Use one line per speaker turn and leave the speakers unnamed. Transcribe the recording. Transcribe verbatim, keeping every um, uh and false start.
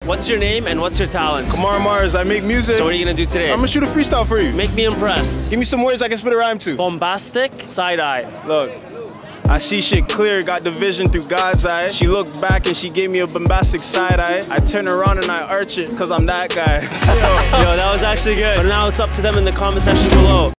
What's your name and what's your talent?
Kamar Mars, I make music.
So what are you gonna do today?
I'm gonna shoot a freestyle for you.
Make me impressed.
Give me some words I can spit a rhyme to.
Bombastic, side-eye.
Look, I see shit clear, got the vision through God's eye. She looked back and she gave me a bombastic side eye. I turn around and I arch it, cause I'm that guy.
Yo, that was actually good. But now it's up to them in the comment section below.